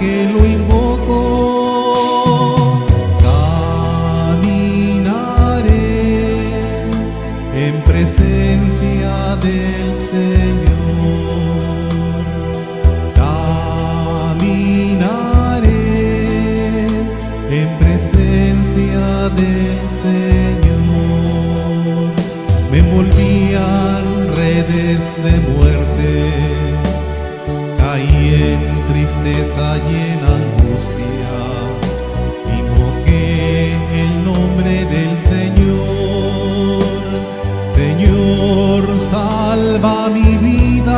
que lo invoco. Caminaré en presencia del Señor. Caminaré en presencia del Señor. Me envolvían redes de muerte, caí en tristeza y en angustia, invoqué el nombre del Señor. Señor, salva mi vida.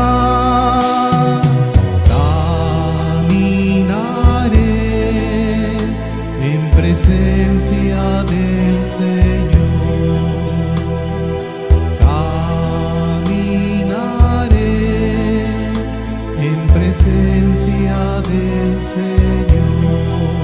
Caminaré en presencia del Señor. Caminaré en presencia del Señor.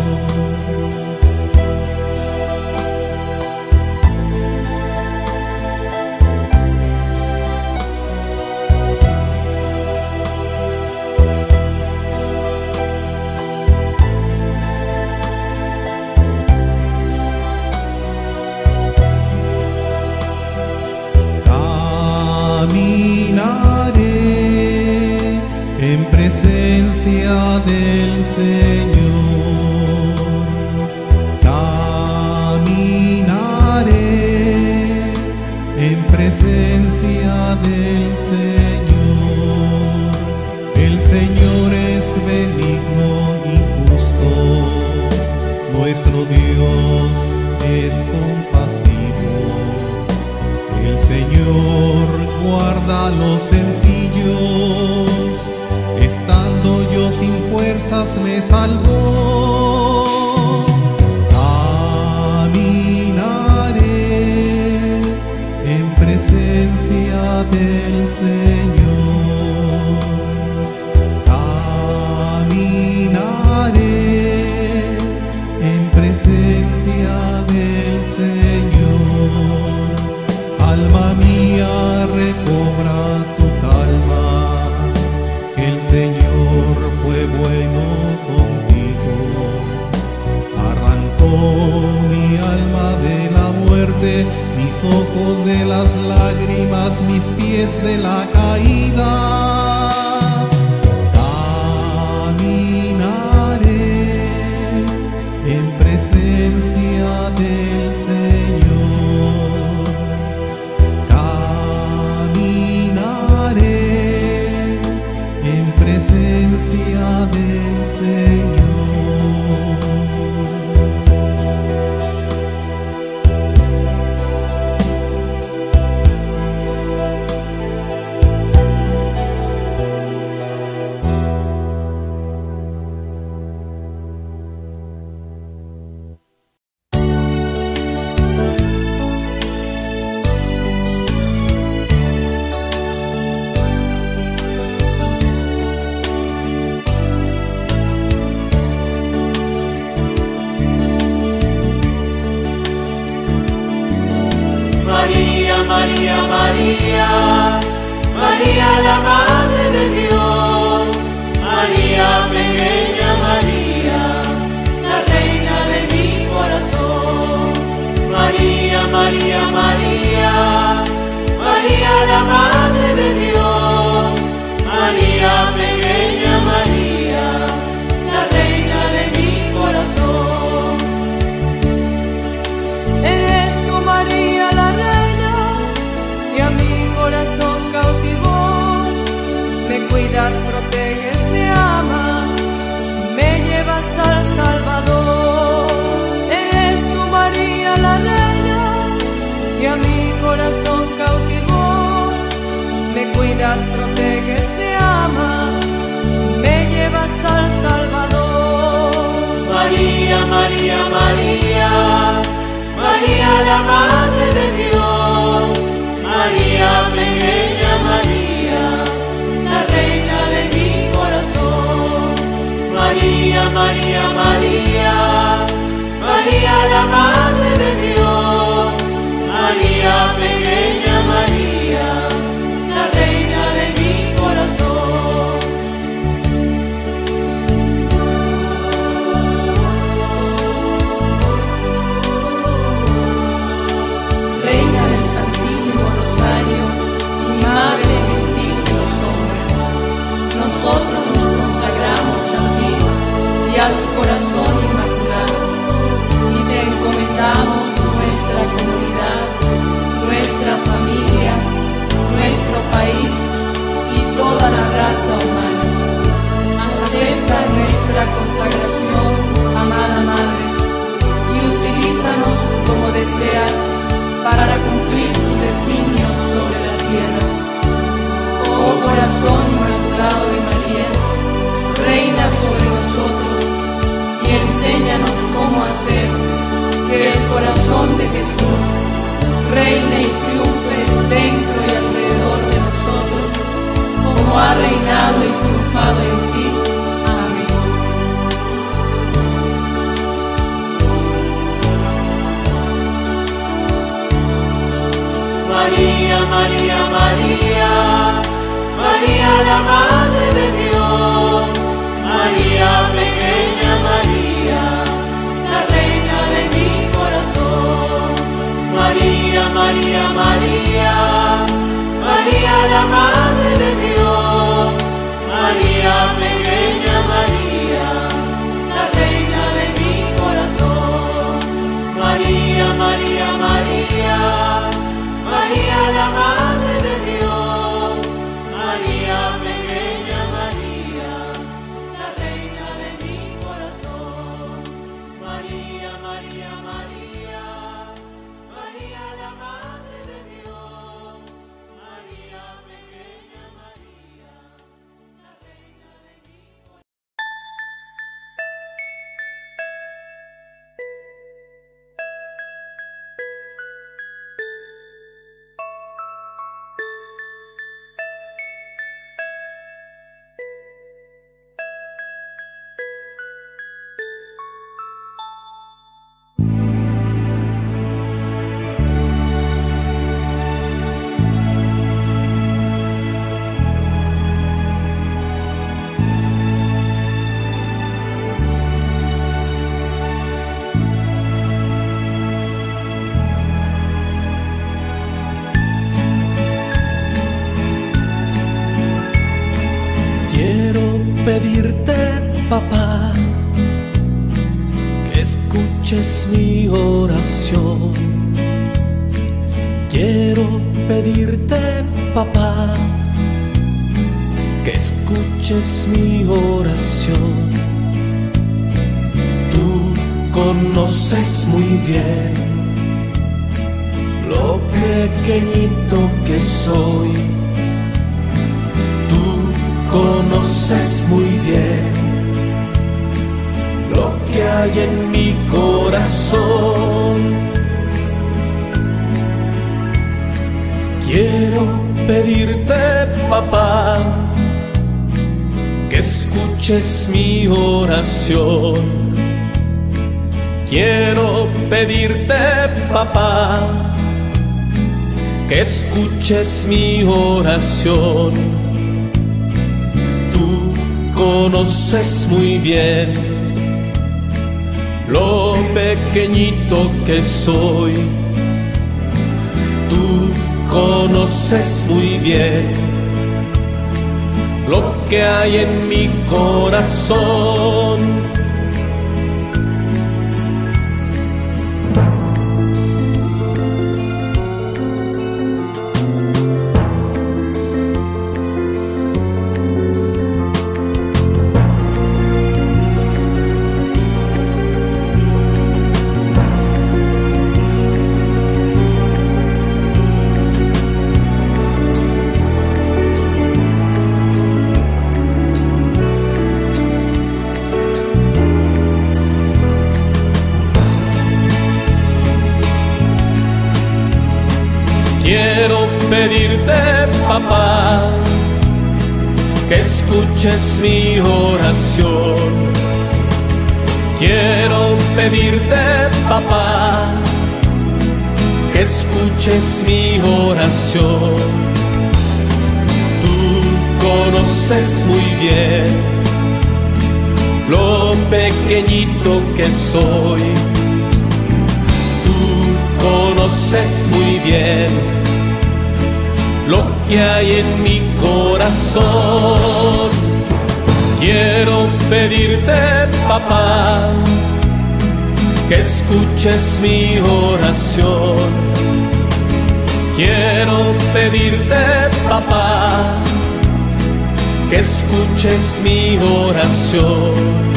Caminaré en presencia del Señor. Caminaré en presencia del Señor. El Señor es benigno y justo, nuestro Dios es compasivo. El Señor guarda a los sencillos, estando yo sin fuerzas me salvó. Caminaré en presencia del Señor. Caminaré en presencia del Señor. Alma mía, recobra tu calma, que el Señor fue bueno contigo. Arrancó mi alma de la muerte, mis ojos de las lágrimas, mis pies de la caída. Caminaré en presencia del Señor. Caminaré en presencia del Señor. María, María, María la Madre de Dios, María, pequeña María, la reina de mi corazón. María, María, María, María la Madre de Dios, María, pequeña María, la reina de mi corazón. Eres tú, María, la reina, y a mi corazón cautivó. Me cuidas, proteges, me amas, me llevas al Salvador. Eres tú, María, la reina, y a mi corazón cautivó. Me cuidas, proteges, me amas, me llevas al Salvador. María, María, María, María la Madre de Dios, María, pequeña María, la reina de mi corazón. María, María, María, María la Madre de Dios, María, pequeña María, la reina de mi corazón. Jesús reine y triunfe dentro y alrededor de nosotros, como ha reinado y triunfado en ti. Amén. María, María, María, María la Madre de Dios, María, pequeña María, la reina de mi corazón. María, María, María, María la Madre de Dios, María, pequeña María, la reina de mi corazón. María, María, María, María la Madre de Dios, María, pequeña María, la reina de mi corazón. María, María, María, María la Madre de Dios, María, pequeña María, la reina de mi corazón. Pedirte, papá, que escuches mi oración. Quiero pedirte, papá, que escuches mi oración. Tú conoces muy bien lo pequeñito que soy. Conoces muy bien lo que hay en mi corazón. Quiero pedirte, papá, que escuches mi oración. Quiero pedirte, papá, que escuches mi oración. Conoces muy bien lo pequeñito que soy. Tú conoces muy bien lo que hay en mi corazón. Quiero pedirte, papá, que escuches mi oración. Quiero pedirte, papá, que escuches mi oración. Tú conoces muy bien lo pequeñito que soy. Tú conoces muy bien lo que hay en mi corazón. Quiero pedirte, papá, que escuches mi oración. Quiero pedirte, papá, que escuches mi oración.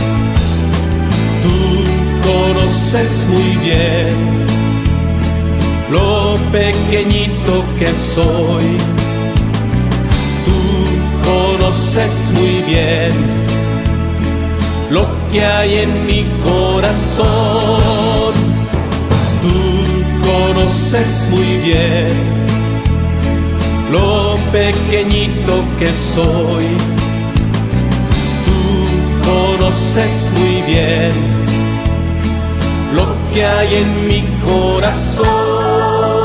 Tú conoces muy bien lo pequeñito que soy. Tú conoces muy bien lo que hay en mi corazón. Tú conoces muy bien lo pequeñito que soy. Tú conoces muy bien lo que hay en mi corazón.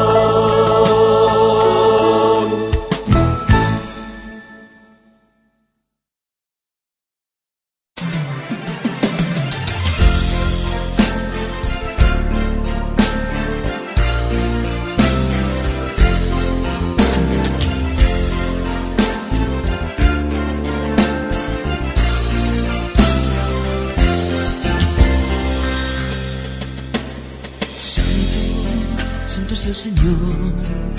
Santo es el Señor,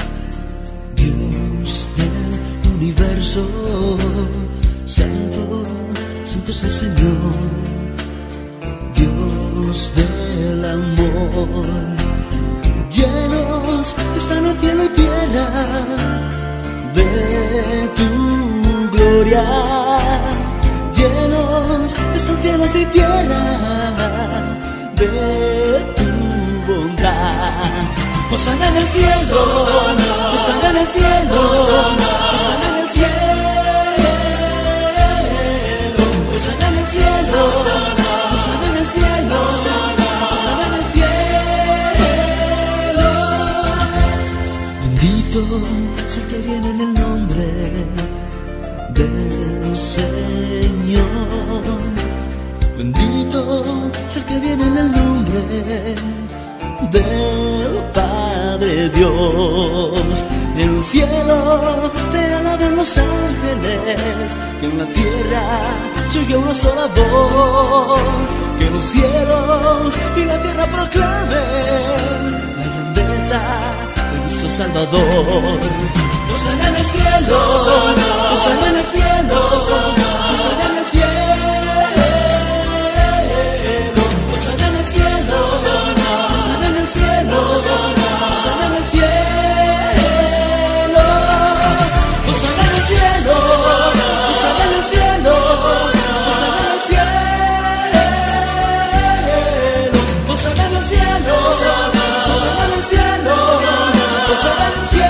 Dios del universo. Santo, santo es el Señor, Dios del amor. Llenos están el cielo y tierra de tu gloria. Llenos están cielos y tierra de tu bondad. Hosana en el cielo, Hosana en el cielo, Hosana en el cielo, Hosana en el cielo, Hosana en el cielo, Hosana en el cielo. Bendito es el que viene en el nombre del Señor. Bendito es el que viene en el nombre del Padre Dios. En el cielo te alaben los ángeles, que en la tierra se oye una sola voz. Que los cielos y la tierra proclamen la grandeza de nuestro Salvador. Hosana en el cielo, Hosana en el cielo, Hosana en el cielo, Hosana en el cielo, Hosana en el cielo, Hosana en el cielo, Hosana en el cielo, Hosana en el cielo, Hosana en el cielo, Hosana en el cielo, Hosana en el cielo, Hosana en el cielo.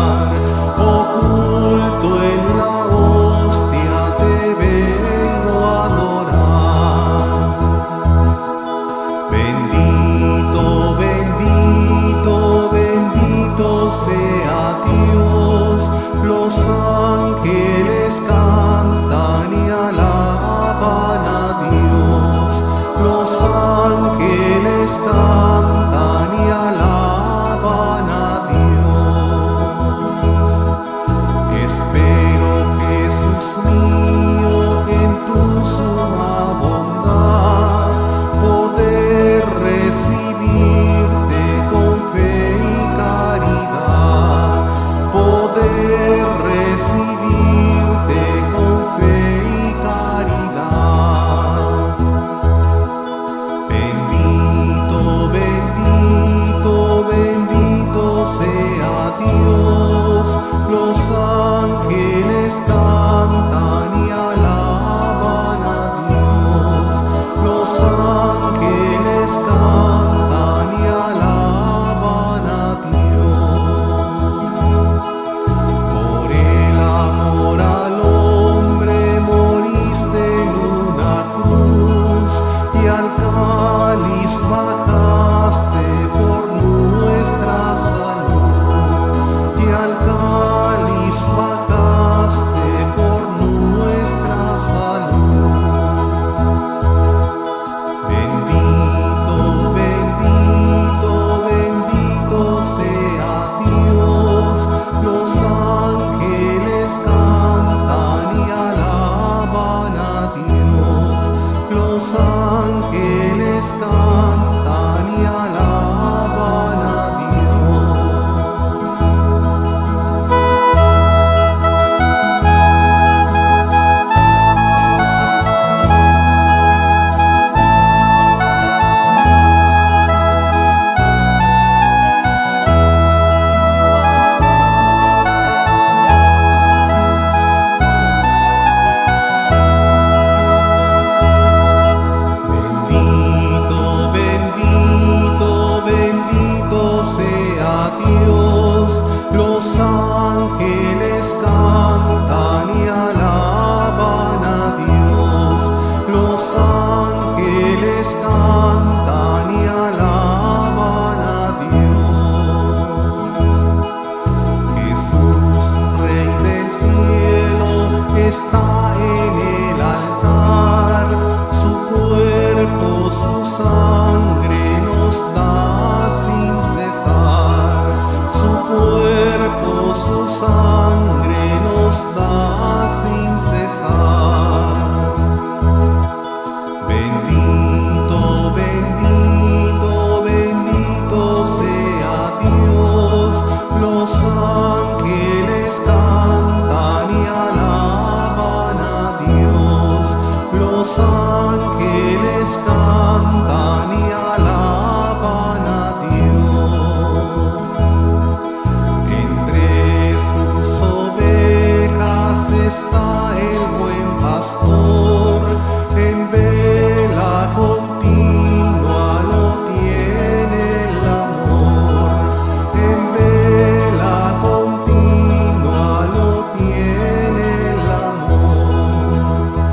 Oculto en la hostia te vengo a pastor, en vela continua lo tiene el amor, en vela continua lo tiene el amor.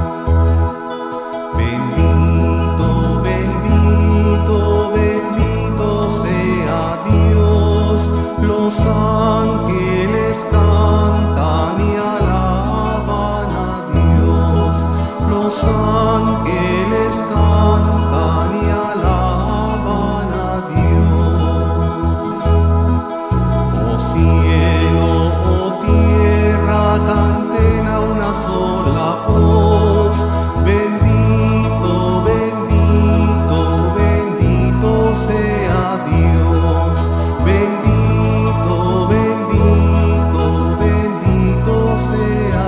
Bendito, bendito, bendito sea Dios, los ángeles cantan y alaban a Dios, los ángeles cantan y alaban a Dios. Oh cielo, oh tierra, canten a una sola voz, bendito, bendito, bendito sea Dios, bendito, bendito, bendito sea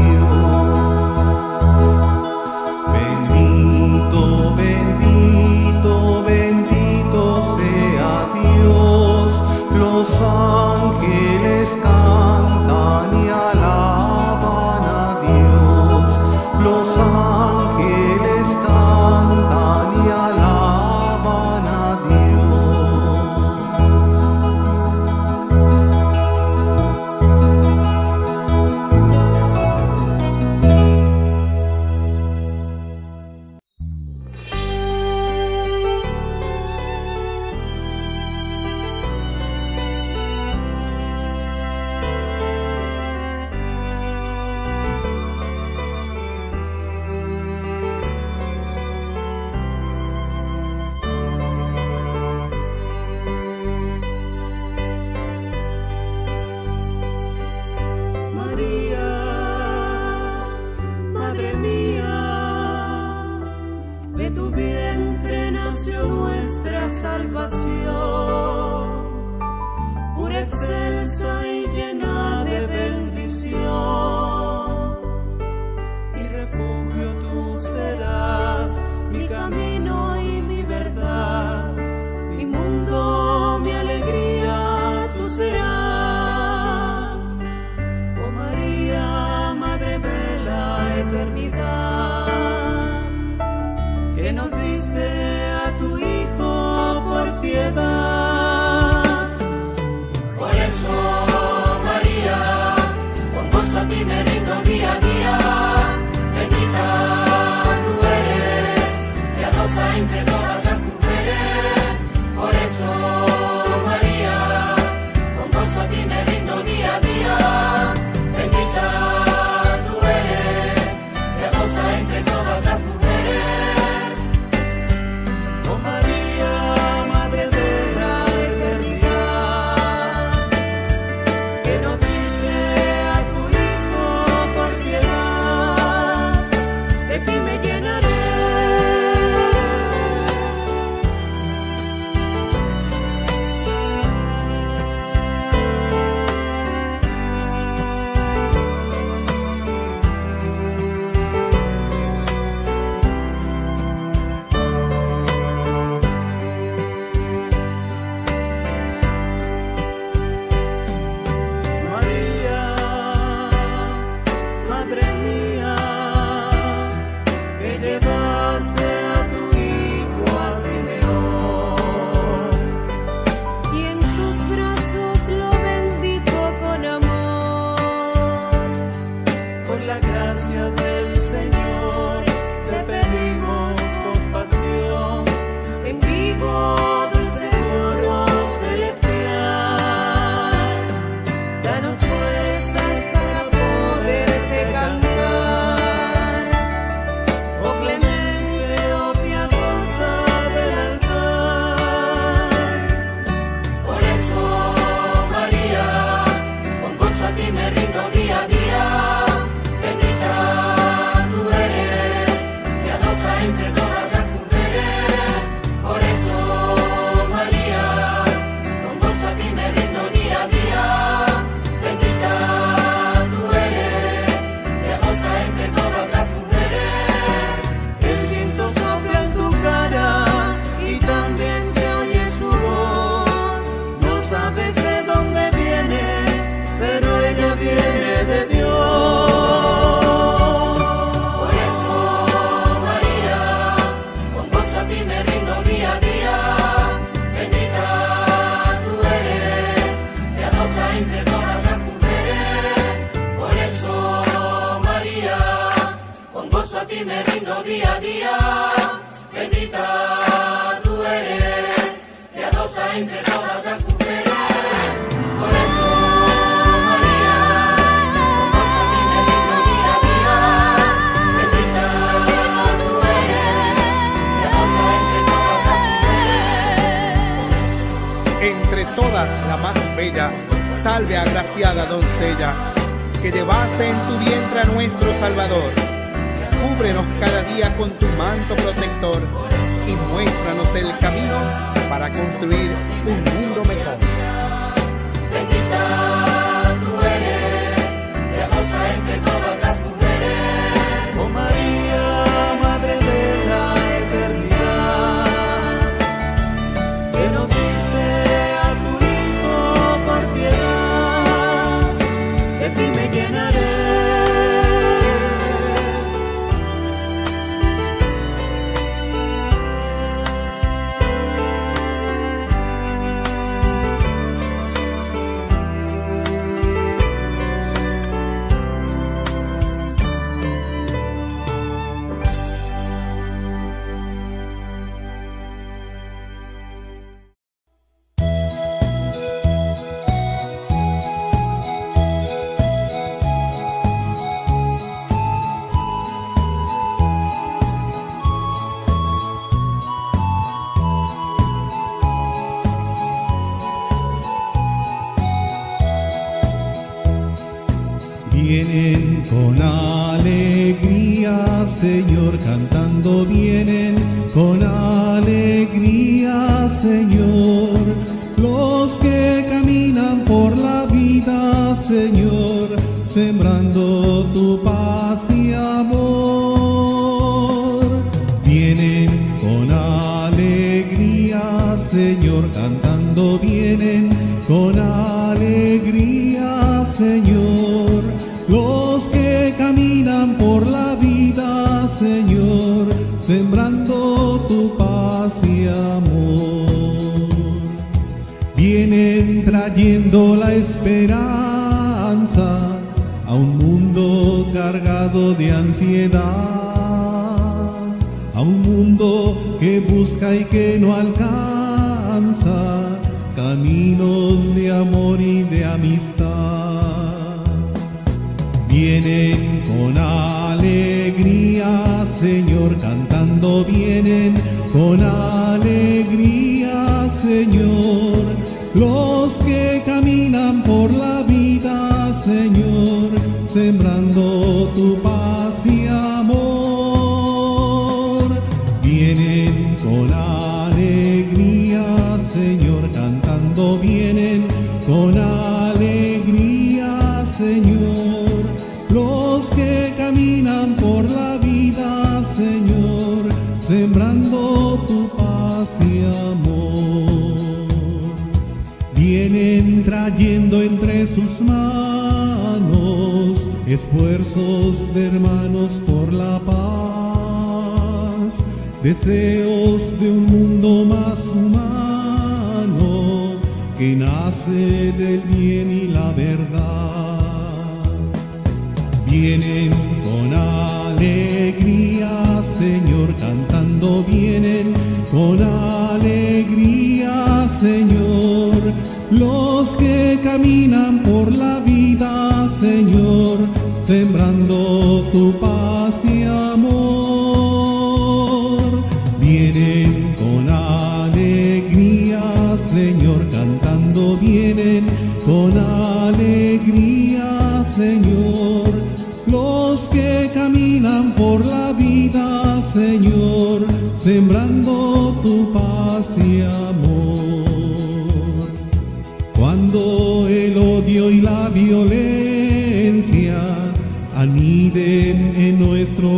Dios. Bendito, bendito, bendito sea Dios, los ángeles cantan y alaban a Dios, los ángeles cantan y alaban a María, Madre mía, de tu vientre nació nuestra salvación, pura, excelsa y llena de bendición. Mi refugio tú serás, mi camino y mi verdad, mi mundo, mi alegría tú serás. Oh María, Madre de la eternidad, que nos diste a tu Hijo por piedad. Por eso, María, con gozo a ti me rindo día a día. Bendita tú eres, piadosa entre todas las mujeres. Por eso, María, con gozo a ti me rindo día a día. Bendita tú eres, piadosa gozo a ti me rindo día a día. Bendita tú eres, piadosa entre todas las mujeres. Por eso, María, con gozo a ti me rindo día a día. Bendita tú eres, piadosa entre todas las mujeres. Entre todas la más bella, salve agraciada doncella, que llevaste en tu vientre a nuestro Salvador. Cúbrenos cada día con tu manto protector y muéstranos el camino para construir un mundo mejor. Bendita tú eres, piadosa entre todas las mujeres. Oh María, Madre de la eternidad, que nos diste a tu Hijo por piedad, de ti me llenaré. Vienen con alegría, Señor, cantando vienen con alegría, Señor. Los que caminan por la vida, Señor, sembrando tu paz y amor. Vienen con alegría, Señor, cantando vienen con alegría, Señor. Los que caminan por la vida, Señor, sembrando tu paz y amor. Vienen trayendo la esperanza a un mundo cargado de ansiedad, a un mundo que busca y que no alcanza caminos de amor y de amistad. Vienen con alegría, Señor, cantando vienen con alegría, Señor. Los que caminan por la vida, Señor, sembrando tu paz y amor. Vienen con alegría, Señor, cantando vienen con alegría, Señor. Los que caminan por la vida, Señor, sembrando tu paz y amor. Vienen trayendo entre sus manos esfuerzos de hermanos por la paz, deseos de un mundo más humano que nace del bien y la verdad. Vienen con alegría, Señor, cantando vienen con alegría, Señor. Los que caminan por la vida, Señor, sembrando tu paz y amor. Vienen con alegría, Señor, cantando vienen con alegría, Señor. Los que caminan por la vida, Señor, sembrando tu paz y amor. Cuando el odio y la violencia aniden en nuestro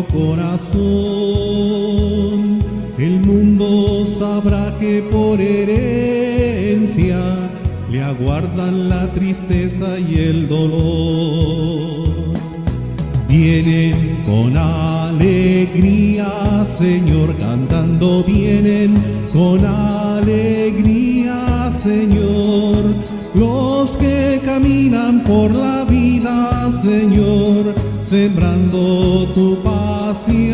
corazón, el mundo sabrá que por herencia le aguardan la tristeza y el dolor. Vienen con alegría, Señor, cantando vienen con alegría, Señor. Los que caminan por la vida, Señor, sembrando tu paz paz y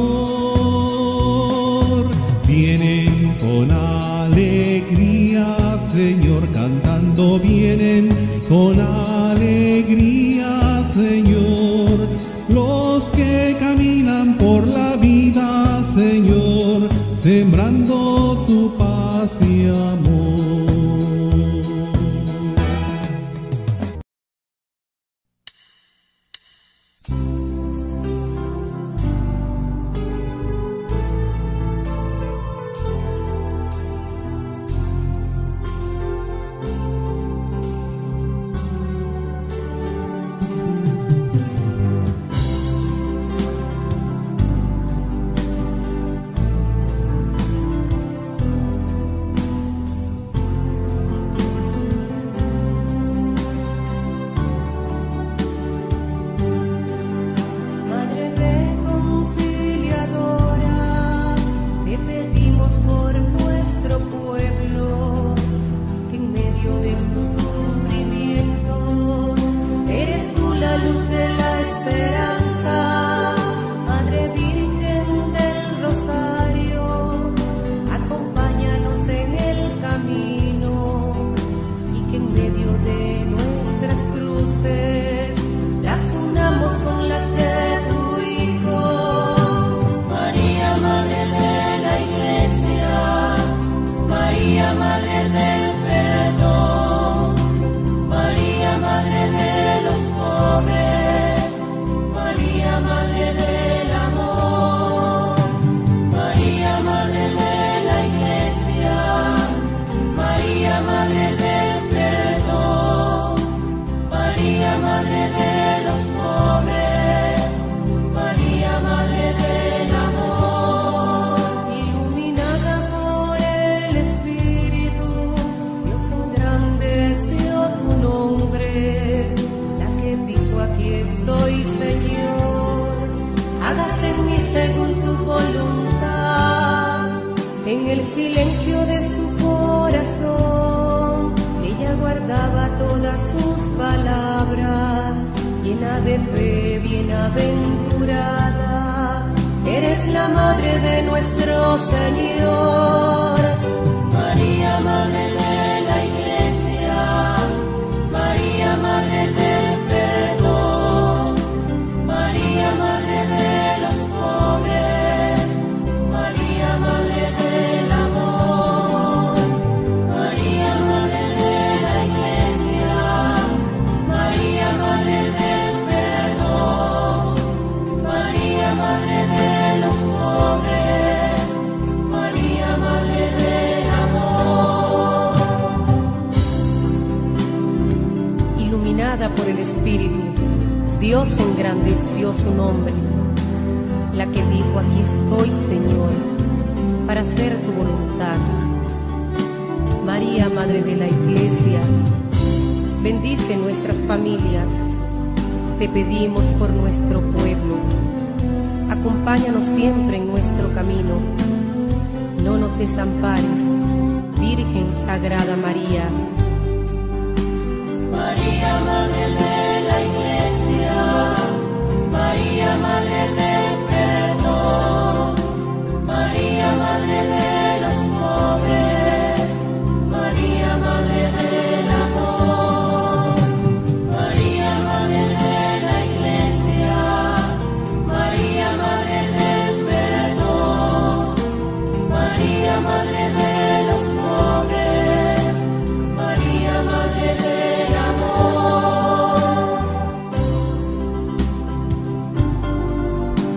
amor. Vienen con alegría, Señor, cantando vienen con alegría, Señor. Los que caminan por la vida, Señor, sembrando tu paz y amor. Por el Espíritu, Dios engrandeció su nombre, la que dijo: aquí estoy, Señor, para hacer tu voluntad. María, Madre de la Iglesia, bendice nuestras familias, te pedimos por nuestro pueblo, acompáñanos siempre en nuestro camino, no nos desampares, Virgen Sagrada María. María, Madre de la Iglesia, María, Madre del perdón, María, Madre de los pobres, María, Madre del amor, María, Madre de la Iglesia, María, Madre del perdón, María, Madre de los pobres, María, Madre del amor.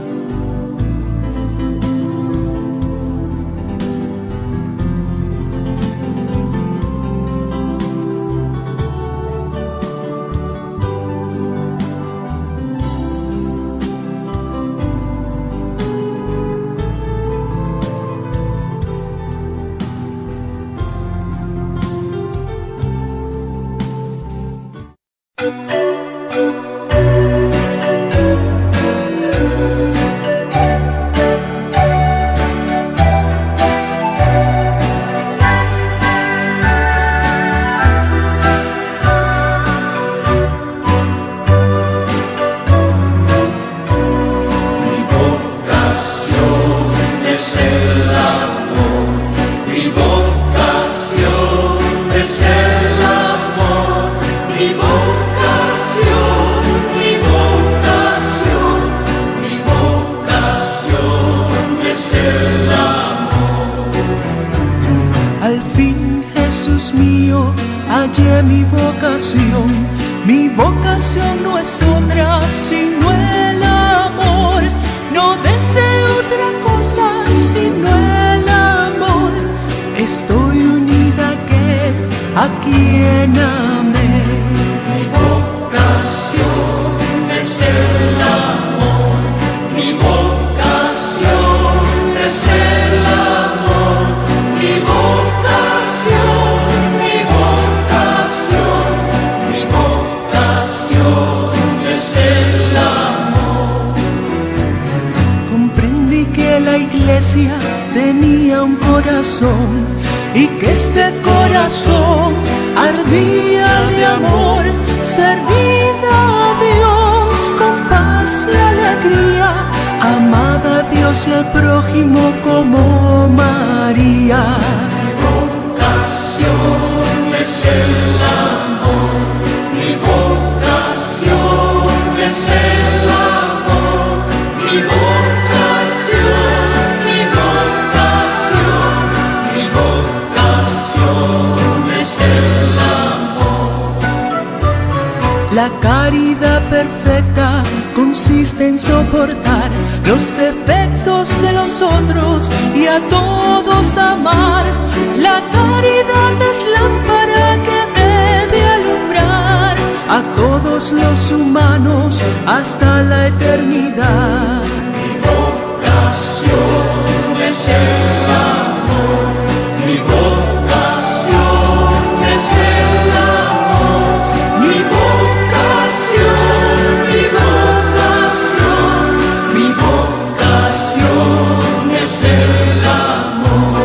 hallé mi vocación. Mi vocación no es otra sino el amor. No deseo otra cosa sino el amor. Estoy unida a quien amé. Mi vocación es el amor. Mi vocación es el amor. Mi vocación, mi vocación, mi vocación es el amor. Comprendí que la iglesia tenía un corazón y que este corazón ardía de amor. Servir a Dios con paz y alegría, amada a Dios y al prójimo como María. Mi vocación es el amor. Mi vocación es el amor. Mi vocación, mi vocación, mi vocación es el amor. La caridad perfecta consiste en soportar los defectos de los otros y a todos amar. La caridad es lámpara que debe alumbrar a todos los humanos hasta la eternidad. Mi vocación es el amor. Mi vocación es el amor. Mi vocación, mi vocación, mi vocación es el amor.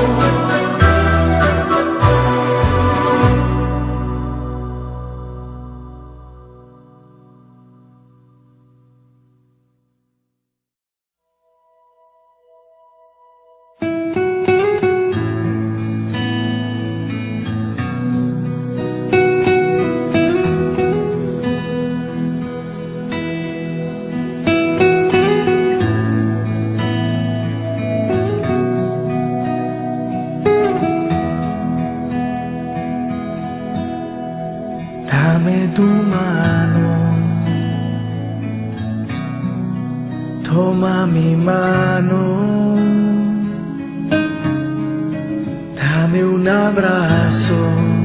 Dame tu mano, toma mi mano, dame un abrazo,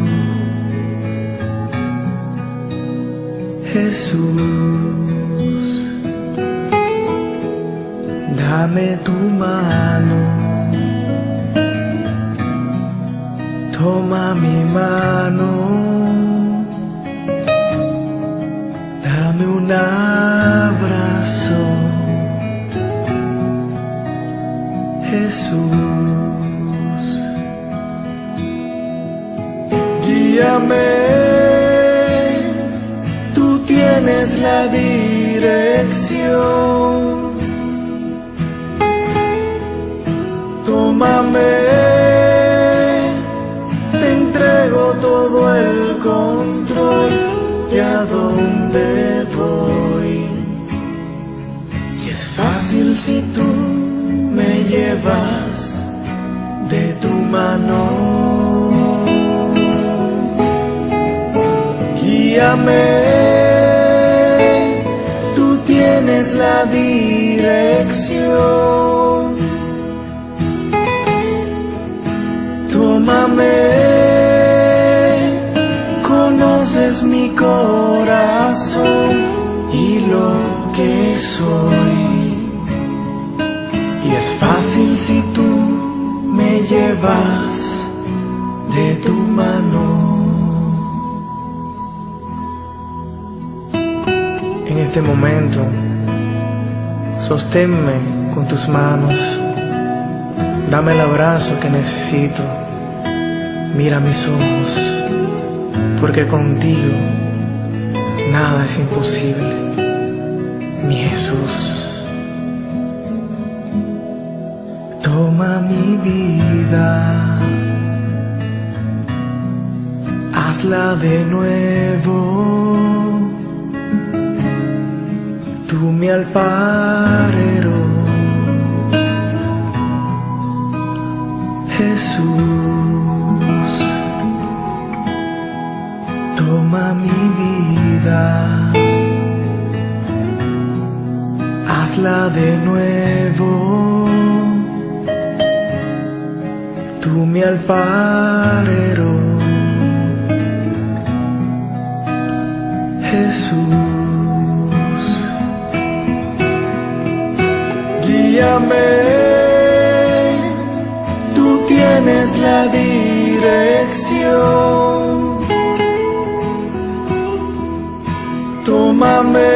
Jesús. Dame tu mano, toma mi mano, dame un abrazo, Jesús. Guíame, tú tienes la dirección. Tómame, te entrego todo el control de a dónde voy. Y es fácil si tú me llevas de tu mano. Guíame, tú tienes la dirección. Tómame, conoces mi corazón y lo que soy. Y es fácil si tú me llevas de tu mano. En este momento, sosténme con tus manos. Dame el abrazo que necesito. Mira mis ojos, porque contigo nada es imposible, mi Jesús. Toma mi vida, hazla de nuevo. Tú mi alfarero, Jesús. mi vida, hazla de nuevo. Tú mi alfarero, Jesús, guíame, tú tienes la dirección. Tómame,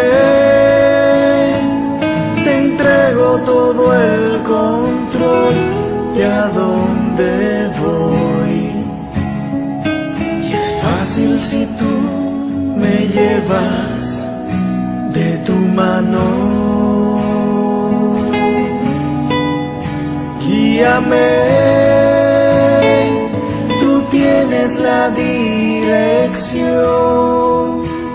te entrego todo el control de a dónde voy. Y es fácil si tú me llevas de tu mano. Guíame, tú tienes la dirección.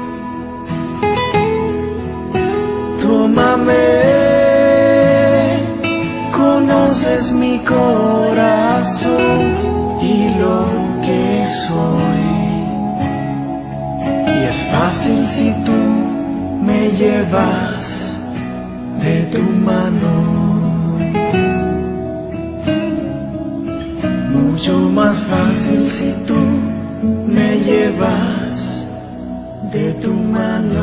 Tómame, conoces mi corazón y lo que soy. Y es fácil si tú me llevas de tu mano. Mucho más fácil si tú me llevas de tu mano.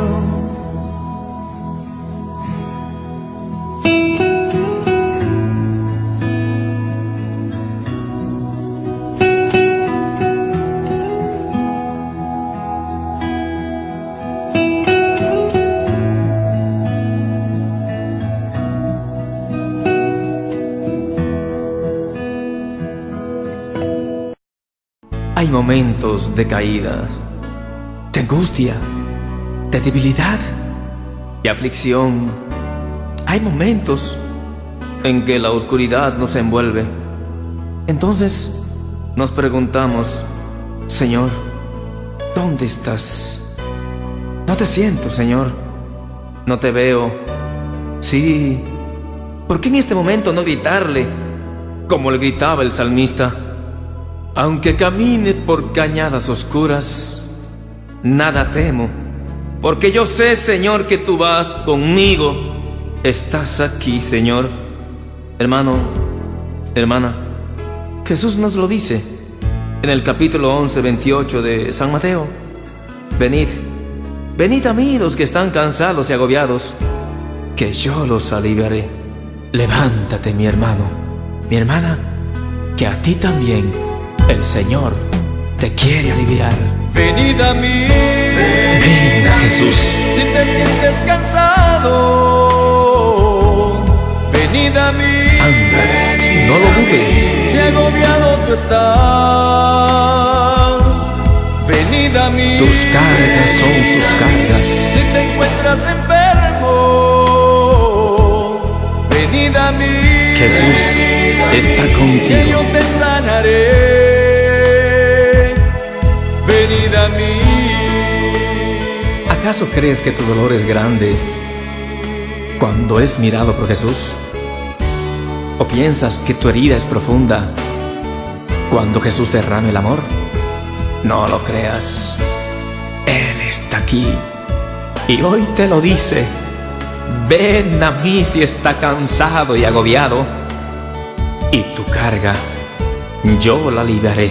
Hay momentos de caída, de angustia, de debilidad y aflicción. Hay momentos en que la oscuridad nos envuelve. Entonces nos preguntamos: Señor, ¿dónde estás? No te siento, Señor. No te veo. Sí, ¿por qué en este momento no gritarle como le gritaba el salmista? Aunque camine por cañadas oscuras, nada temo, porque yo sé, Señor, que tú vas conmigo. Estás aquí, Señor. Hermano, hermana, Jesús nos lo dice en el capítulo 11, 28 de San Mateo. Venid, venid a mí los que están cansados y agobiados, que yo los aliviaré. Levántate, mi hermano, mi hermana, que a ti también el Señor te quiere aliviar. Venid a mí, Ven a Jesús. si te sientes cansado. Venid a mí, Anda, no lo dudes. si agobiado tú estás. Venid a mí, Tus cargas son sus cargas. si te encuentras enfermo. Venid a mí, Jesús está que yo contigo. te sanaré. Venid a mí. ¿Acaso crees que tu dolor es grande cuando es mirado por Jesús? ¿O piensas que tu herida es profunda cuando Jesús derrame el amor? No lo creas. Él está aquí y hoy te lo dice. Ven a mí si está cansado y agobiado, y tu carga yo la aliviaré.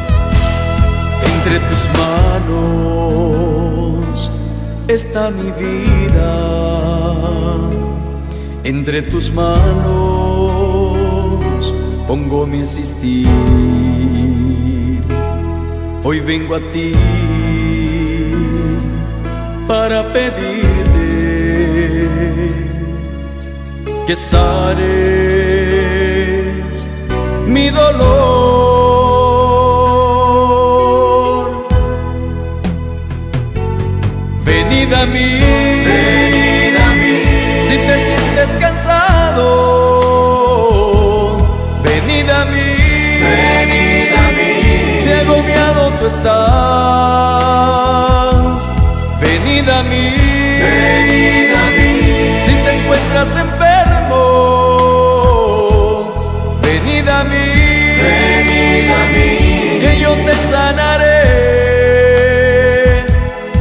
Entre tus manos está mi vida. Entre tus manos pongo mi existir. Hoy vengo a ti para pedirte que sanes mi dolor. Venid a mí, si te sientes cansado. Venid a mí, si agobiado tú estás. Venid a mí, si te encuentras enfermo. Venid a mí, que yo te sanaré.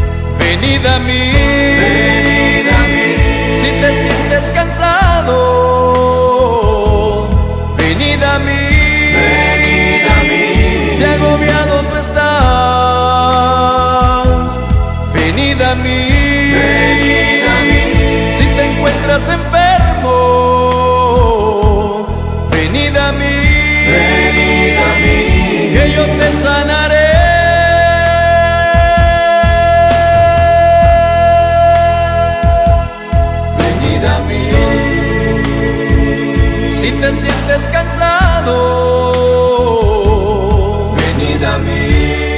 Si te sientes cansado, venid a mí.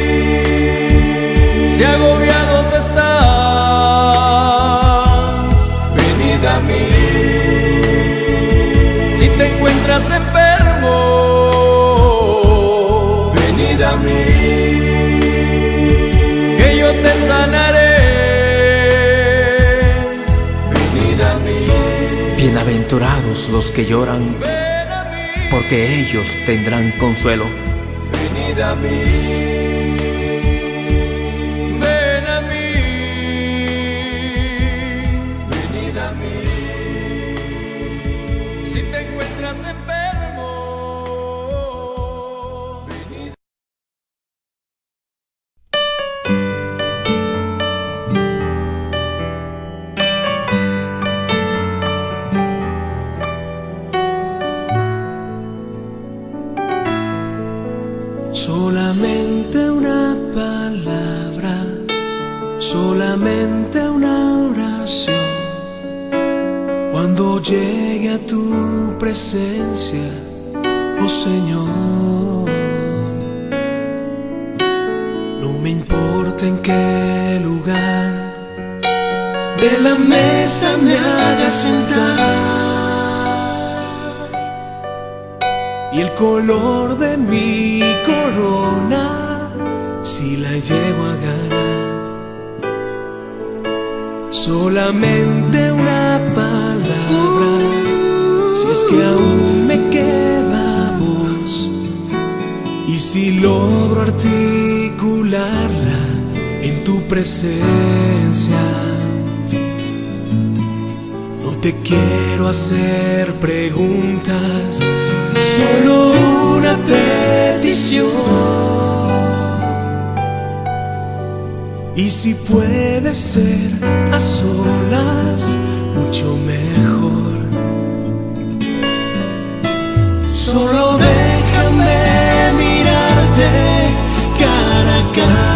Si agobiado tú estás, venid a mí. Si te encuentras enfermo, venid a mí, que yo te sanaré. Venid a mí. Bienaventurados los que lloran, porque ellos tendrán consuelo. Venid a mí. Ven a mí. Venid a mí. Si te encuentras enfermo, venid. Solamente una palabra, solamente una oración. Cuando llegue a tu presencia, oh Señor, no me importa en qué lugar de la mesa me haga sentar, y el color de mi corona si la llego a ganar. Solamente una palabra, si es que aún me queda voz, y si logro articularla en tu presencia. No te quiero hacer preguntas, solo una petición. Y si puede ser a solas, mucho mejor. Solo déjame mirarte cara a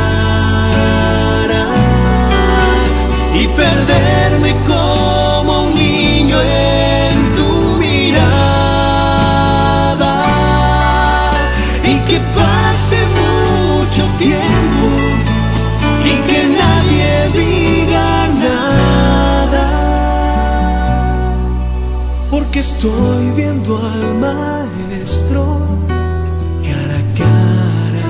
cara y perderme como un niño en tu mirada, y que pase mucho tiempo y que nadie diga nada, porque estoy viendo al Maestro cara a cara.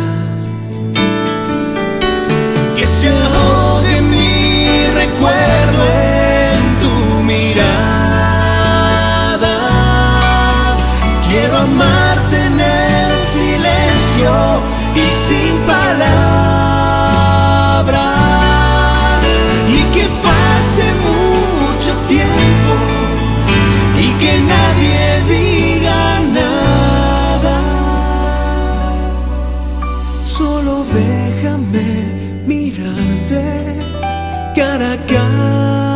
Que se ahogue mi recuerdo en tu mirada. Quiero amarte en el silencio y sin palabras, y que pase mucho tiempo y que nadie diga nada. Solo déjame mirarte cara a cara.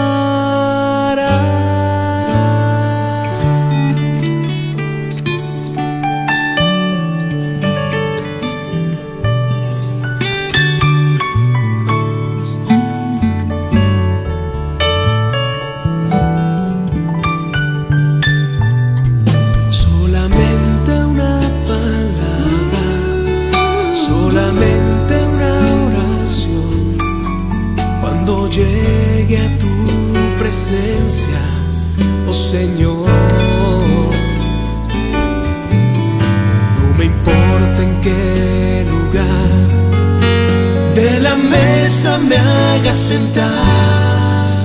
Solamente una palabra, solamente una oración. Cuando llegue a tu presencia, oh Señor, no me importa en qué lugar de la mesa me haga sentar,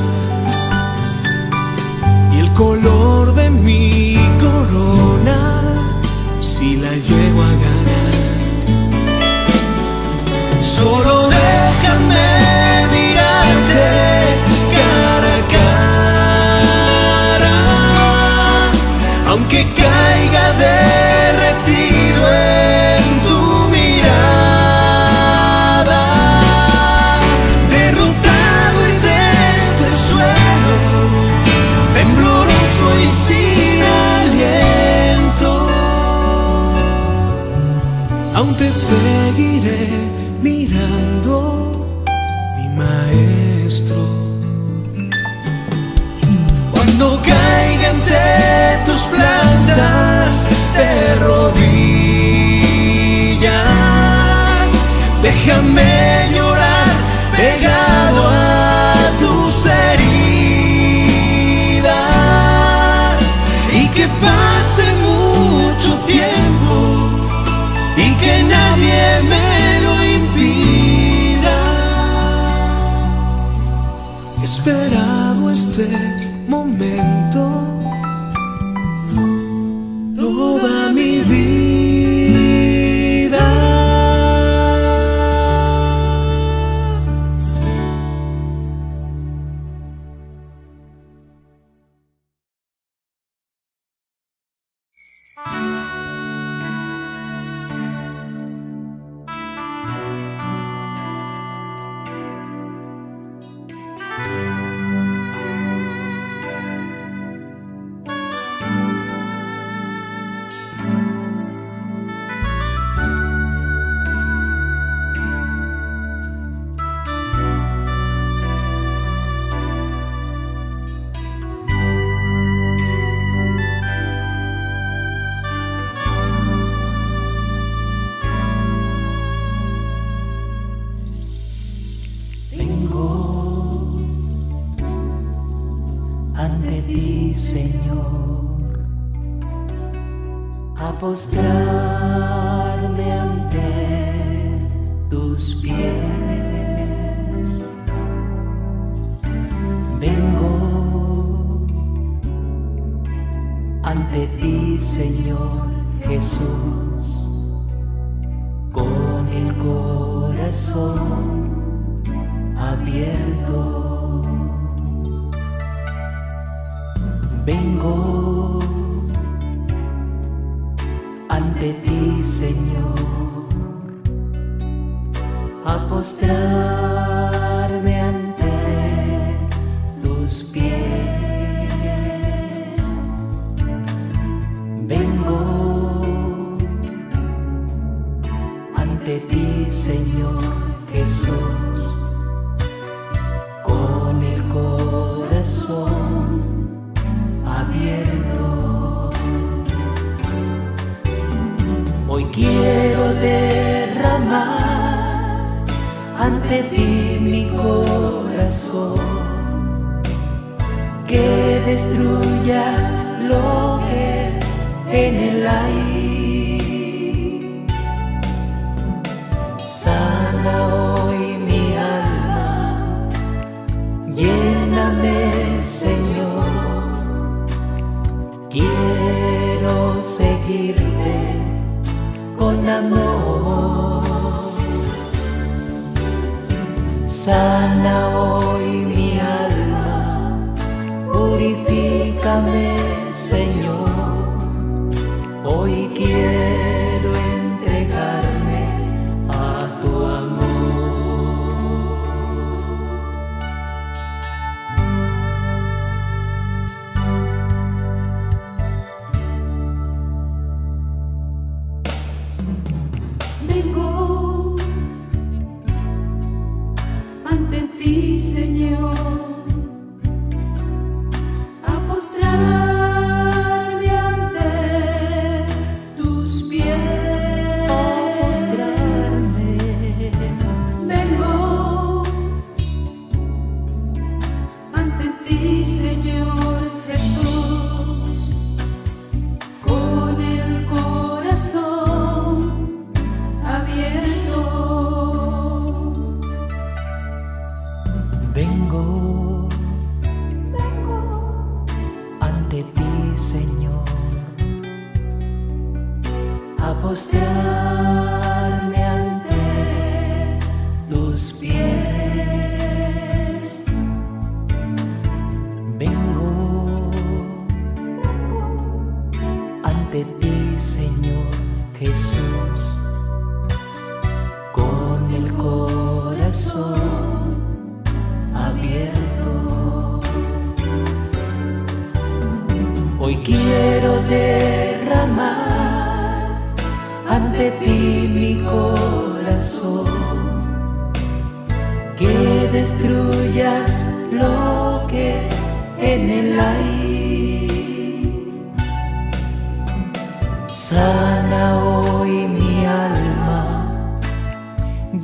y el color de mi corona si la llego a ganar. Solo déjame mirarte cara a cara, aunque caiga derretido en tu mirada, derrotado y desde el suelo, tembloroso y sin aliento, aún te seguiré mirando, mi Maestro. Cuando caiga ante tus plantas déjame llorar pegado a tus heridas y que pase mucho tiempo y que nadie me lo impida. He esperado este momento toda mi vida. Ante ti, Señor, a postrarme ante tus pies. Vengo ante ti, Señor Jesús, con el corazón abierto. Vengo ante ti, Señor, a postrarme ante tus pies. Vengo ante ti, Señor Jesús, con el corazón abierto. Hoy quiero derramar ante ti mi corazón, que destruyas lo que en él hay. Sana hoy mi alma, lléname, Señor. Quiero seguirte con amor. Sana hoy mi alma, purifícame, Señor. Hoy quiero entregarme a tu amor. Vengo ante ti, Señor, a postrarme ante tus pies. Vengo ante ti, Señor Jesús, con el corazón abierto. Vengo ante ti, Señor, a postrarme ante tus pies. Vengo ante ti, Señor Jesús, con el corazón abierto. Hoy quiero derramar ante ti mi corazón, que destruyas lo que en él hay. Sana hoy mi alma,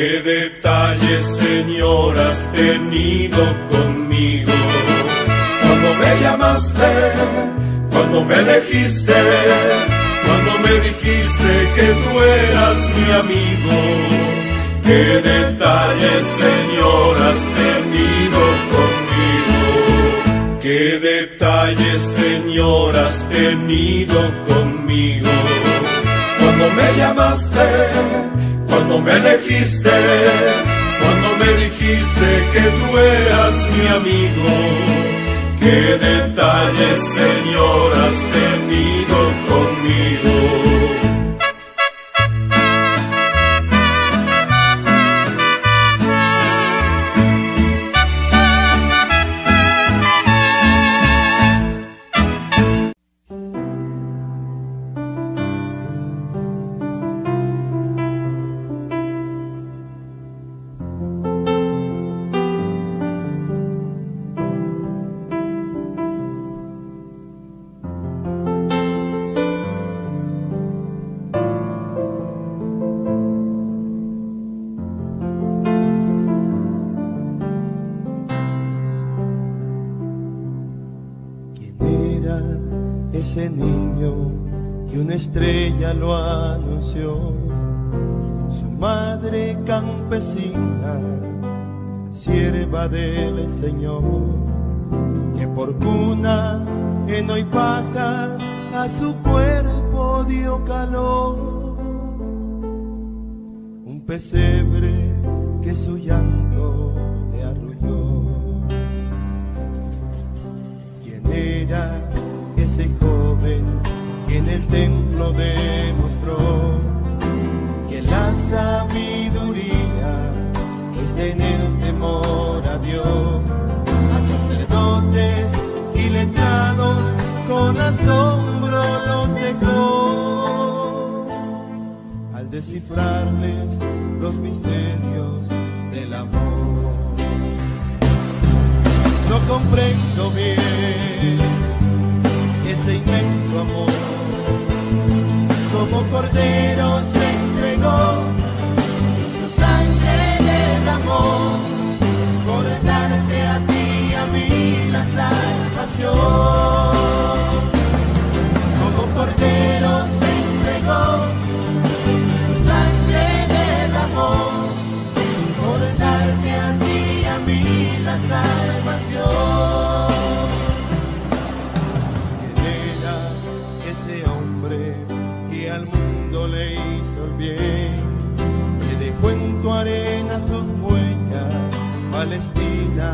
Qué detalles, Señor, has tenido conmigo. Cuando me llamaste, cuando me elegiste, cuando me dijiste que tú eras mi amigo. Qué detalles, Señor, has tenido conmigo. Qué detalles, Señor, has tenido conmigo. Cuando me llamaste, cuando me elegiste, cuando me dijiste que tú eras mi amigo. Qué detalles, Señor, has tenido conmigo. Ese niño y una estrella lo anunció, su madre campesina, sierva del Señor, que por cuna, heno y paja a su cuerpo dio calor, un pesebre que su llanto le arrulló. ¿Quién era ese joven que en el templo demostró que la sabiduría está en el temor a Dios? A sacerdotes y letrados con asombro los dejó al descifrarles los misterios del amor. No comprendo bien ese inmenso amor, como cordero se entregó, su sangre derramó, por darte a ti y a mí la salvación. Como cordero se entregó, su sangre derramó, por darte a ti y a mí la salvación. Al mundo le hizo el bien, que dejó en tu arena sus huellas, Palestina,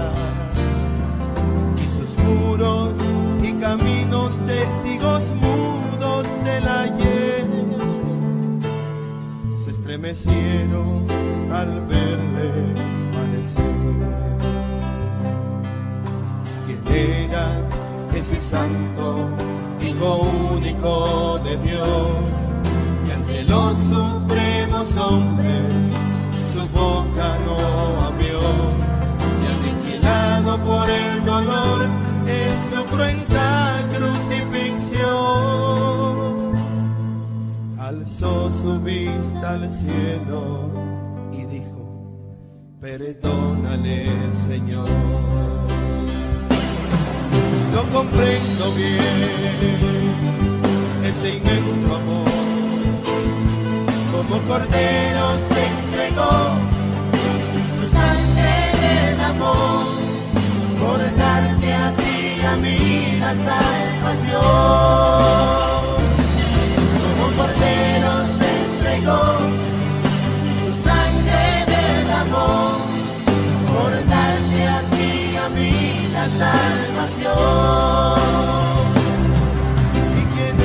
y sus muros y caminos, testigos mudos del ayer, se estremecieron al verle padecer. ¿Quién era ese santo, Hijo único de Dios, que ante los supremos hombres su boca no abrió, y aniquilado por el dolor en su cruenta crucifixión, alzó su vista al cielo y dijo: perdónale, Señor. No comprendo bien ese inmenso amor, como cordero se entregó, su sangre derramó, por darte a ti y a mí la salvación. Como cordero se entregó, su sangre derramó, por darte a ti y a mí la salvación. ¿Y quién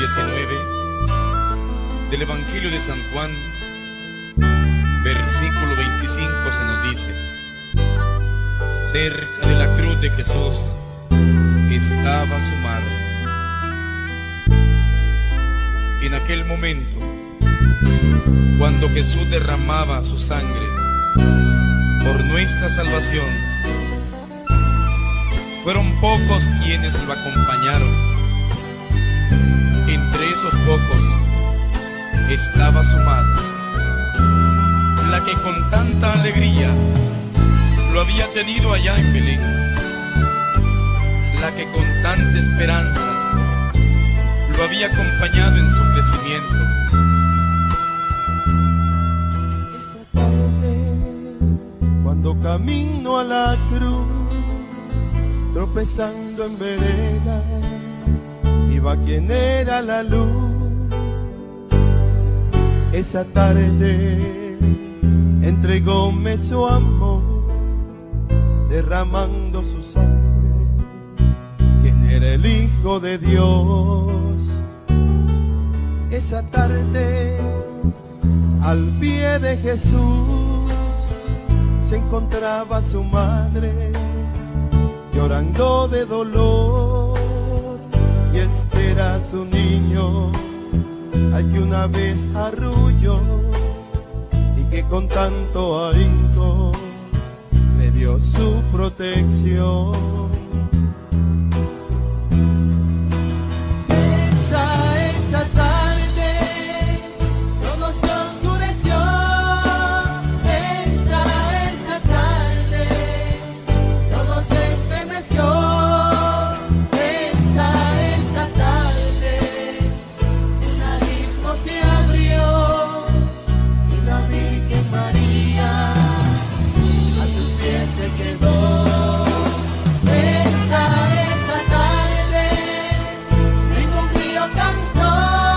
19 del Evangelio de San Juan, versículo 25, se nos dice: cerca de la cruz de Jesús estaba su madre. En aquel momento, cuando Jesús derramaba su sangre por nuestra salvación, fueron pocos quienes lo acompañaron. Entre esos pocos estaba su madre, la que con tanta alegría lo había tenido allá en Belén, la que con tanta esperanza lo había acompañado en su crecimiento. Esa tarde, cuando camino a la cruz, tropezando en vereda, iba quien era la luz. Esa tarde entregóme su amor, derramando su sangre, quien era el Hijo de Dios. Esa tarde, al pie de Jesús, se encontraba su madre, llorando de dolor, y este era su niño, al que una vez arrulló, y que con tanto ahínco le dio su protección. Esa tarde todo se oscureció. Esa tarde todo se estremeció. Esa tarde un abismo se abrió y la Virgen María a sus pies se quedó. Esa tarde ningún grillo cantó.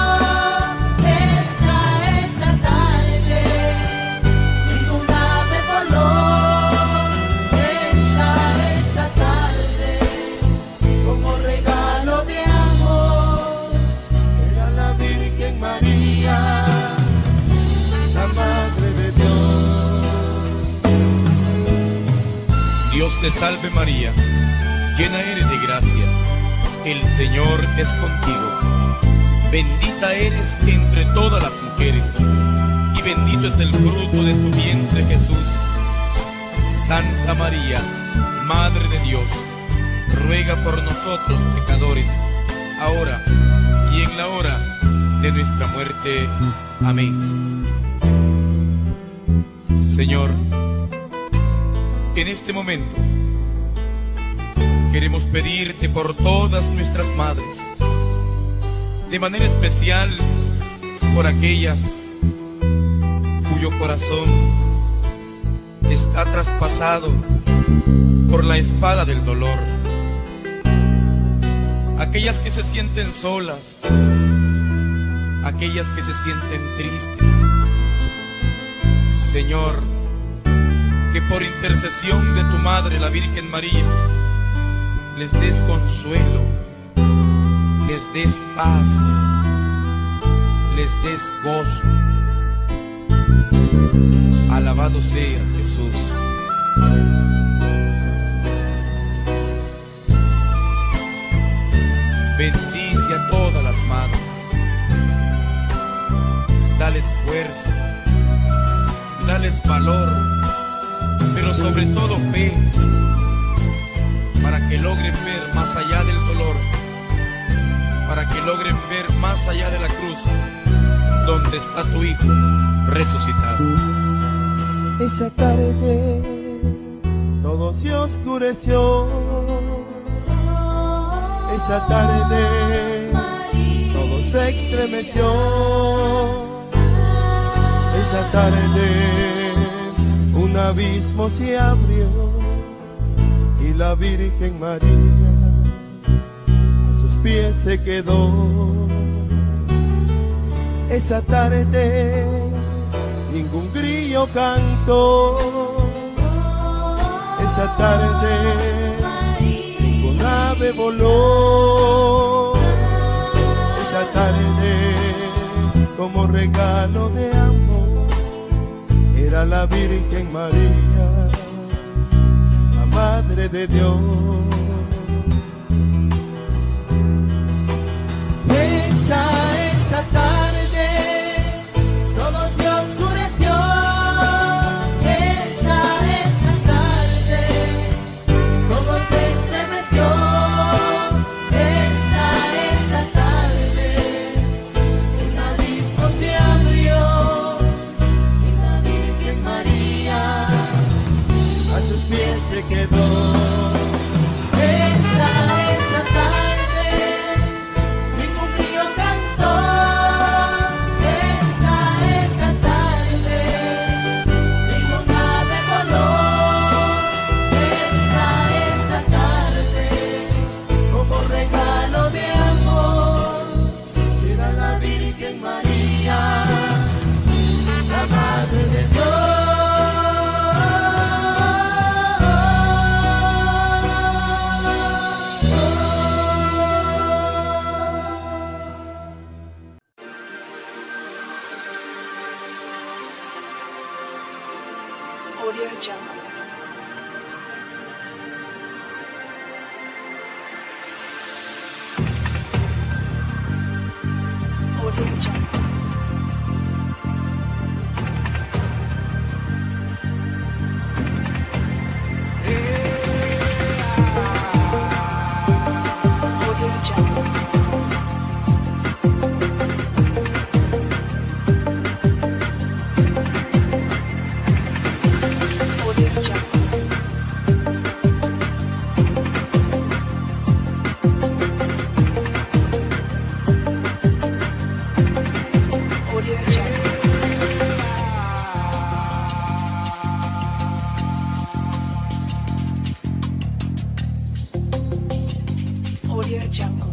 Esa tarde ningún ave voló. Esa tarde como regalo de amor era la Virgen María, la Madre de Dios. Dios te salve María, llena eres de gracia, el Señor es contigo. Bendita eres entre todas las mujeres, y bendito es el fruto de tu vientre Jesús. Santa María, Madre de Dios, ruega por nosotros pecadores, ahora y en la hora de nuestra muerte. Amén. Señor, en este momento queremos pedirte por todas nuestras madres, de manera especial por aquellas cuyo corazón está traspasado por la espada del dolor, aquellas que se sienten solas, aquellas que se sienten tristes. Señor, que por intercesión de tu Madre, la Virgen María, les des consuelo, les des paz, les des gozo. Alabado seas, Jesús. Bendice a todas las madres, dales fuerza, dales valor, pero sobre todo fe, para que logren ver más allá del dolor, para que logren ver más allá de la cruz, donde está tu Hijo resucitado. Esa tarde todo se oscureció. Esa tarde todo se estremeció. Esa tarde un abismo se abrió y la Virgen María a sus pies se quedó. Esa tarde ningún grillo cantó. Esa tarde ningún ave voló. Esa tarde como regalo de amor, era la Virgen María, la Madre de Dios. Esa tarde todo se oscureció, esa tarde todo se estremeció, esa tarde un abismo se abrió y la Virgen María a sus pies se quedó. Esa tarde ningún río cantó, esa tarde ningún ave voló, esa tarde como regalo de amor era la Virgen María, la Madre de Dios. Audio Jungle. Audio Jungle. Audio Jungle. Audio Jungle.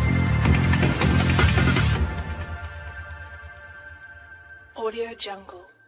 Audio Jungle.